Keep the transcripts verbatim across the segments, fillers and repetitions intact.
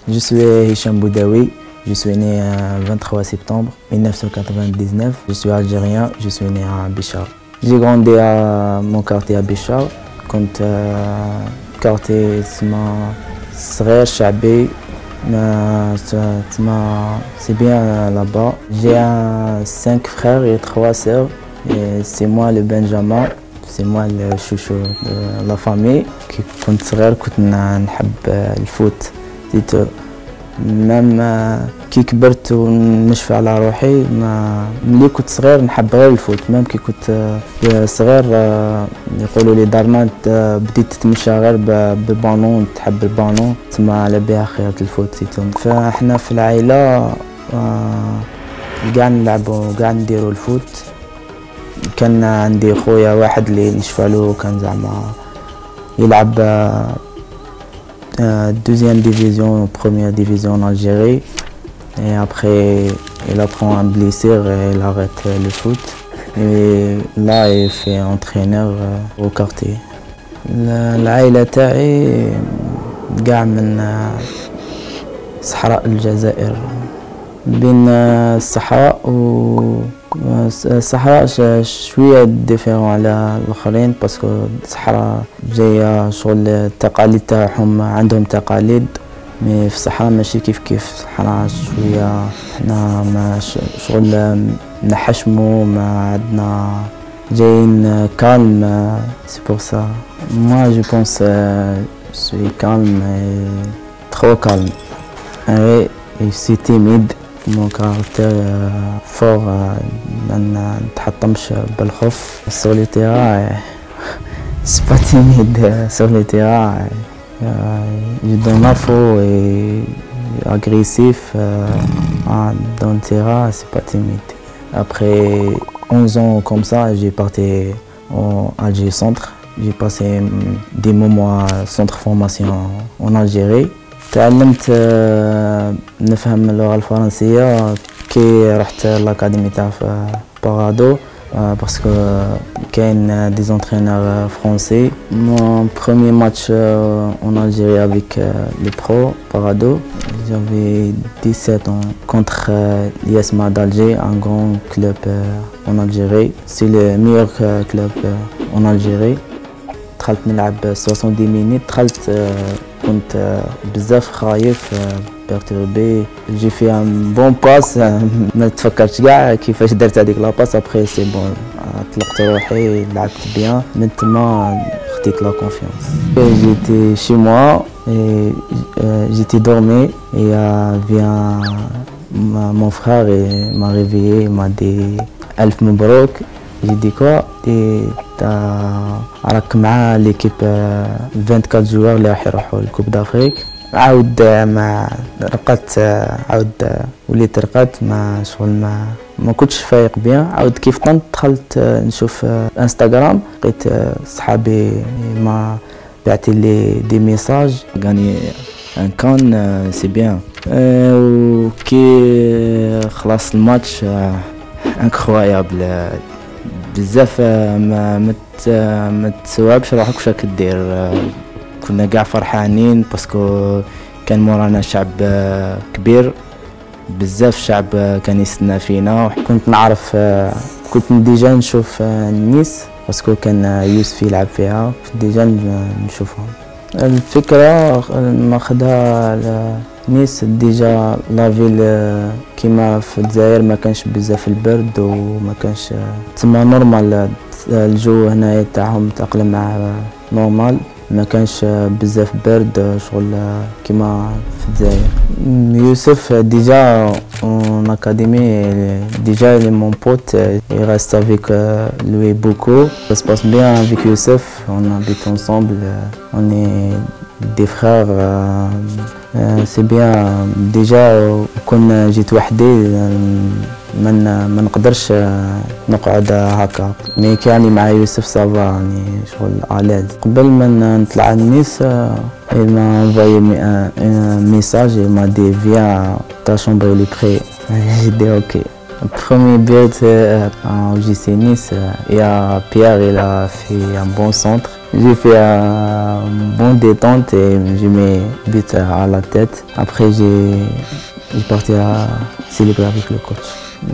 Je suis Hicham Boudaoui, je suis né le vingt-trois septembre mille neuf cent quatre-vingt-dix-neuf. Je suis algérien, je suis né à Béchar. J'ai grandi à mon quartier à Béchar, كنت quartier اسمه صغير شعبي. C'est bien là-bas. J'ai cinq frères et trois sœurs. C'est moi le Benjamin, c'est moi le chouchou de la famille. كنت صغير كنت نحب الفوت. مام كي كبرت ونشفى على روحي ما ملي كنت صغير نحب غير الفوت. مام كي كنت صغير يقولوا لي دارنا بديت تتمشى غير بالبالون، تحب البالون تما على بها خيرة الفوت سيتو. فاحنا في العائلة كاع نلعبوا كاع نديروا الفوت. كان عندي خويا واحد اللي نشفالو كان زعما يلعب Euh, deuxième division, première division en Algérie, et après il apprend un blessure et il arrête le foot. Et là il fait entraîneur euh, au quartier. العائلة تاعي قاع من صحراء الجزائر، بين الصحراء و الصحراء شوية ديفيرون على الآخرين، باسكو الصحراء جاية شغل التقاليد تاعهم، عندهم تقاليد. مي في الصحراء ماشي كيف كيف الصحراء، شوية حنا ما شغل نحشمو، ما عندنا جايين كالم. سي بور سا moi je pense euh, je suis calme et trop calme. Et je suis timide. Mon caractère euh, fort, ما نتحطمش بالخوف. Sur le terrain, c'est pas timide. Sur le terrain, je donne l'info et agressif. Dans le terrain, c'est pas timide. Après onze ans comme ça, j'ai parti en Alger Centre. J'ai passé des moments à centre formation en Algérie. تعلمت نفهم اللغة الفرنسية كي رحت لاكاديمي تاع بارادو، باسكو كاين دي زونترينور فرونسي. Mon premier match en Algérie avec le pro Parado, j'avais dix-sept ans contre l'I S M A d'Alger, un grand club en Algérie. C'est le meilleur club en Algérie. دخلت نلعب soixante-dix minutes. دخلت كنت بزاف خايف بيرتوربي. جي في ان بون باس، ما تفكرتش كاع كيفاش درت هذيك لا باس. ابخي سي بون طلقت روحي، لعبت بيان. من تما خديت لا كونفيونس. جيتي شي موا جيتي دورمي et vient mon frère et m'a réveillé, m'a dit ألف مبروك. J'ai dit quoi? Et راك مع ليكيب أربعة وعشرين جوار اللي راح يروحوا الكوب دافريك. عاود ما رقدت، عاود وليت رقدت، ما شغل ما ما كنتش فايق بيان. عاود كيف طنت دخلت نشوف انستغرام، لقيت صحابي ما بعثي لي دي ميساج غاني ان كان سي بيان. وكي خلاص الماتش انكرويابل بزاف، ما مت ما تسوابش روحك واش راك دير. كنا كاع فرحانين باسكو كان مورانا شعب كبير بزاف، شعب كان يستنى فينا. كنت نعرف، كنت ديجا نشوف نيس باسكو كان يوسف يلعب فيها، ديجا نشوفهم. الفكرة ناخدها نيس ديجا لافيل كيما في الجزائر ما كانش بزاف البرد وما كانش تما نورمال. الجو هنايا تاعهم تأقلم مع نورمال، ما كانش بزاف برد شغل كيما في الجزائر. يوسف ديجا en académie, déjà il est mon pote, il reste avec lui beaucoup. Ça se passe bien avec Youssef, on habite ensemble, on est des frères. C'est bien. déjà كون جيت وحدي من ما نقدرش نقعد هكا، مي كاني مع يوسف صافا يعني شغل الاز. قبل ما نطلع النيس il m'a envoyé un message, il m'a dit viens, ta chambre elle est prête. J'ai dit ok. Premier but au J C Nice, il y a Pierre, il a fait un bon centre. J'ai fait un bon détente et j'ai mis but à la tête. Après, j'ai parti à célébrer avec le coach.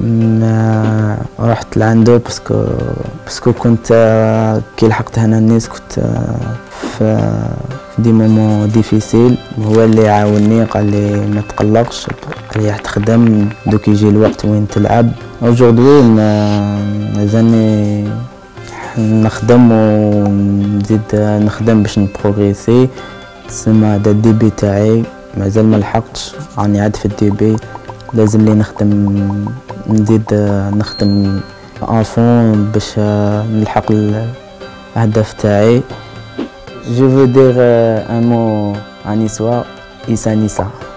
رحت لعنده باسكو باسكو كنت كي لحقت هنا الناس كنت في دي مومون ديفيسيل، هو اللي عاوني قال لي ما تقلقش ريح تخدم دوك يجي الوقت وين تلعب. اوجوردي مازالني نخدم ونزيد نخدم باش نبروغريسي، تسمى هذا الديبي تاعي مازال ما لحقتش، راني عاد في الديبي لازم لي نخدم نزيد نخدم افون باش نلحق الهدف تاعي. Je veux dire un mot en histoire, Issa Nissa.